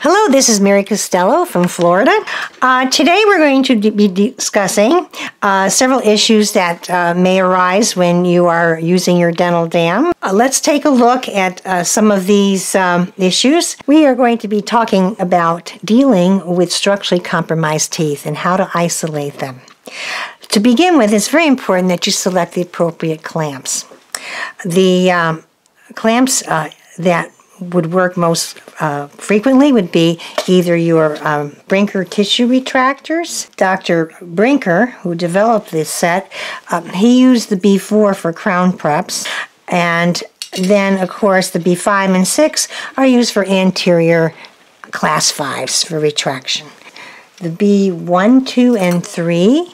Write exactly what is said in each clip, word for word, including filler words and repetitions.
Hello, this is Mary Costello from Florida. Uh, today we're going to be discussing uh, several issues that uh, may arise when you are using your dental dam. Uh, let's take a look at uh, some of these um, issues. We are going to be talking about dealing with structurally compromised teeth and how to isolate them. To begin with, it's very important that you select the appropriate clamps. The um, clamps uh, that would work most uh, frequently would be either your um, Brinker tissue retractors. Doctor Brinker, who developed this set, um, he used the B four for crown preps, and then of course the B five and six are used for anterior class fives for retraction. The B one, two, and three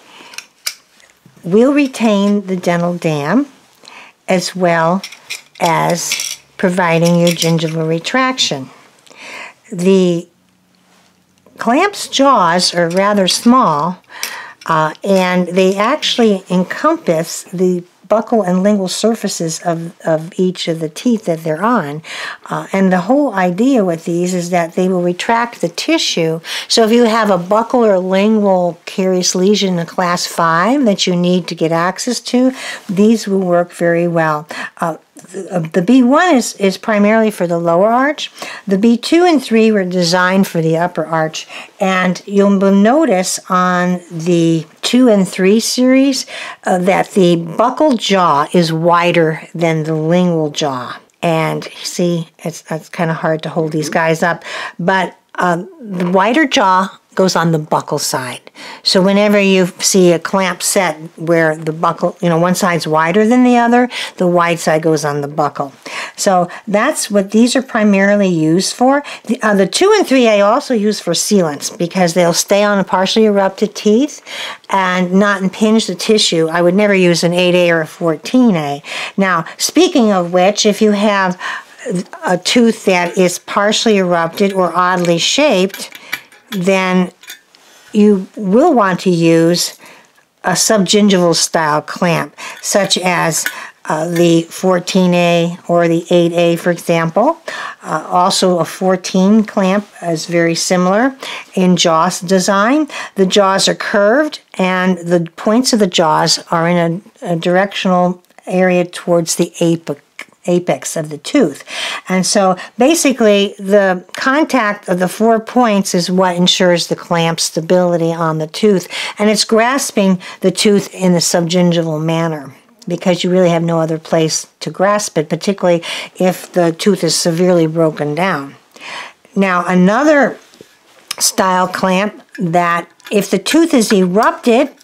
will retain the dental dam as well as providing your gingival retraction. The clamp's jaws are rather small, uh, and they actually encompass the buccal and lingual surfaces of, of each of the teeth that they're on. Uh, and the whole idea with these is that they will retract the tissue. So if you have a buccal or lingual carious lesion in class five that you need to get access to, these will work very well. Uh, the, the B one is, is primarily for the lower arch. The B two and three were designed for the upper arch. And you'll notice on the two and three series uh, that the buccal jaw is wider than the lingual jaw. And see, it's, it's kind of hard to hold these guys up, but um, the wider jaw goes on the buccal side. So whenever you see a clamp set where the buccal, you know, one side's wider than the other, the wide side goes on the buccal. So that's what these are primarily used for. The, uh, the two and three I also use for sealants because they'll stay on a partially erupted teeth and not impinge the tissue. I would never use an eight A or a fourteen A. Now, speaking of which, if you have a tooth that is partially erupted or oddly shaped, then you will want to use a subgingival style clamp, such as uh, the fourteen A or the eight A, for example. Uh, also, a fourteen clamp is very similar in jaw design. The jaws are curved, and the points of the jaws are in a, a directional area towards the apex. apex of the tooth. And so basically the contact of the four points is what ensures the clamp stability on the tooth, and it's grasping the tooth in a subgingival manner because you really have no other place to grasp it, particularly if the tooth is severely broken down. Now, another style clamp that if the tooth is erupted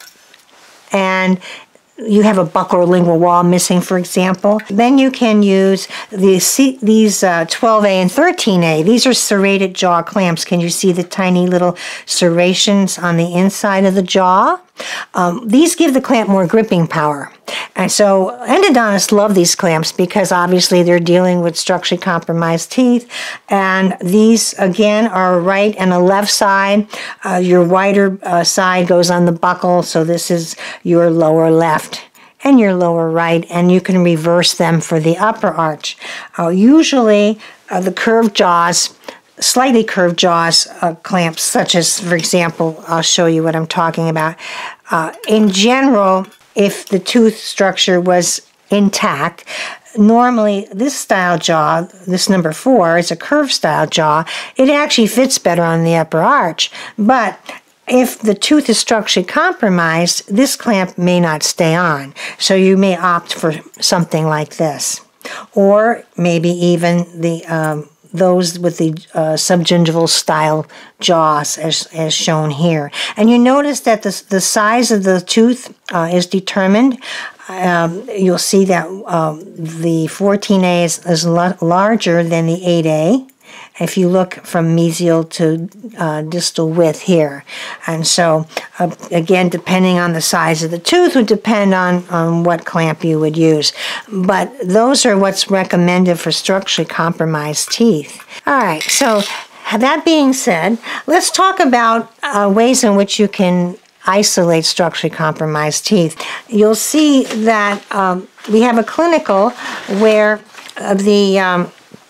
and you have a buccal or lingual wall missing, for example, then you can use these, these uh, twelve A and thirteen A. These are serrated jaw clamps. Can you see the tiny little serrations on the inside of the jaw? Um, these give the clamp more gripping power. And so endodontists love these clamps because obviously they're dealing with structurally compromised teeth. And these, again, are a right and a left side. Uh, your wider uh, side goes on the buccal, so this is your lower left and your lower right, and you can reverse them for the upper arch. Uh, usually, uh, the curved jaws slightly curved jaws uh, clamps, such as, for example, I'll show you what I'm talking about. Uh, in general, if the tooth structure was intact, normally this style jaw, this number four, is a curved style jaw. It actually fits better on the upper arch. But if the tooth is structurally compromised, this clamp may not stay on. So you may opt for something like this. Or maybe even the um, those with the uh, subgingival style jaws as, as shown here. And you notice that the, the size of the tooth uh, is determined. Um, you'll see that um, the fourteen A is, is larger than the eight A. If you look from mesial to uh, distal width here. And so, uh, again, depending on the size of the tooth would depend on, on what clamp you would use. But those are what's recommended for structurally compromised teeth. All right, so that being said, let's talk about uh, ways in which you can isolate structurally compromised teeth. You'll see that um, we have a clinical where uh, the... Um,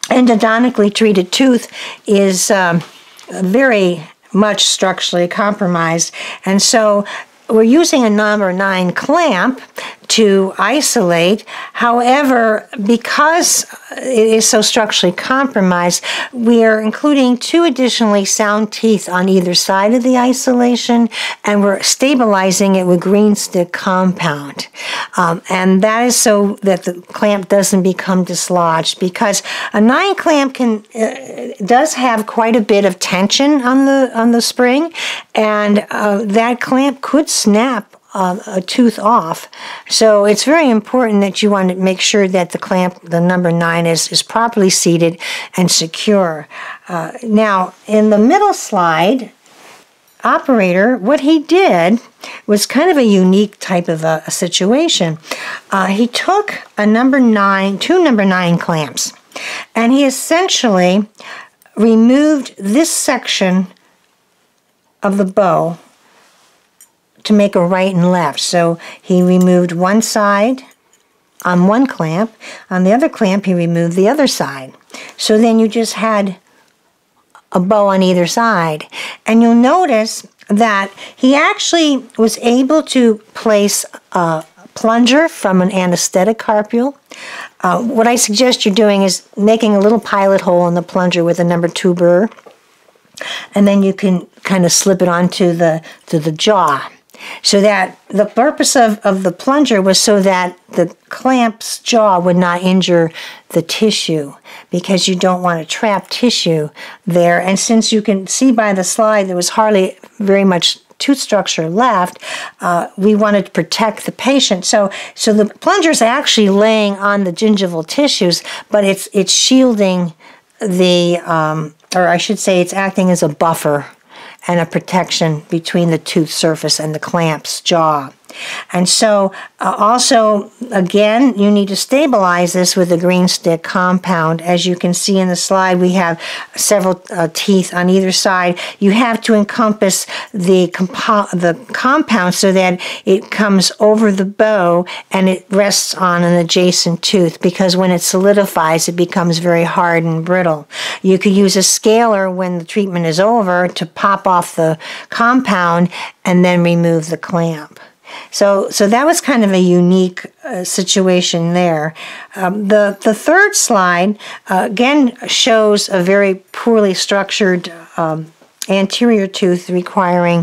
endodontically treated tooth is um, very much structurally compromised, and so we're using a number nine clamp to isolate. However, because it is so structurally compromised, we are including two additionally sound teeth on either side of the isolation, and we're stabilizing it with green stick compound. Um, and that is so that the clamp doesn't become dislodged, because a nine clamp can uh, does have quite a bit of tension on the on the spring, and uh, that clamp could snap Uh, a tooth off. So it's very important that you want to make sure that the clamp, the number nine, is, is properly seated and secure. Uh, now, in the middle slide, operator, what he did was kind of a unique type of a, a situation. Uh, he took a number nine, two number nine clamps, and he essentially removed this section of the bow to make a right and left. So he removed one side on one clamp. On the other clamp, he removed the other side. So then you just had a bow on either side. And you'll notice that he actually was able to place a plunger from an anesthetic carpule. Uh, what I suggest you're doing is making a little pilot hole in the plunger with a number two burr, and then you can kind of slip it onto the, to the jaw. So that the purpose of, of the plunger was so that the clamp's jaw would not injure the tissue, because you don't want to trap tissue there. And since you can see by the slide there was hardly very much tooth structure left, uh, we wanted to protect the patient. So so the plunger is actually laying on the gingival tissues, but it's, it's shielding the, um, or I should say it's acting as a buffer and a protection between the tooth surface and the clamp's jaw. And so uh, also, again, you need to stabilize this with a green stick compound. As you can see in the slide, we have several uh, teeth on either side. You have to encompass the, compo the compound so that it comes over the bow and it rests on an adjacent tooth, because when it solidifies, it becomes very hard and brittle. You could use a scaler when the treatment is over to pop off the compound and then remove the clamp. So, so that was kind of a unique uh, situation there. Um, the, the third slide, uh, again, shows a very poorly structured um, anterior tooth requiring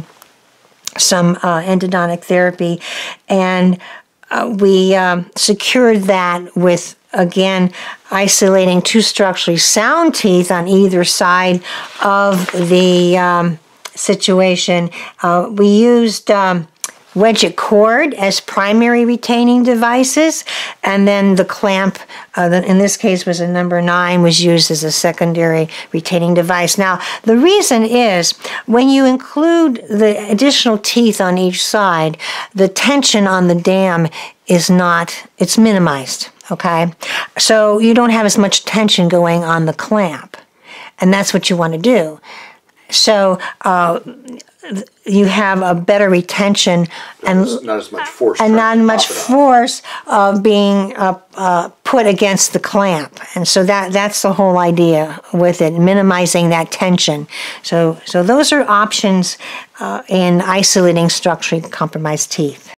some uh, endodontic therapy. And uh, we um, secured that with, again, isolating two structurally sound teeth on either side of the um, situation. Uh, we used Um, wedget cord as primary retaining devices, and then the clamp, uh, the, in this case was a number nine, was used as a secondary retaining device. Now, the reason is when you include the additional teeth on each side, the tension on the dam is not, it's minimized, okay? So you don't have as much tension going on the clamp, and that's what you want to do. So, uh, you have a better retention and not as, not as much force, and not much force uh, being uh, uh, put against the clamp, and so that that's the whole idea with it, minimizing that tension. So so those are options uh, in isolating structurally compromised teeth.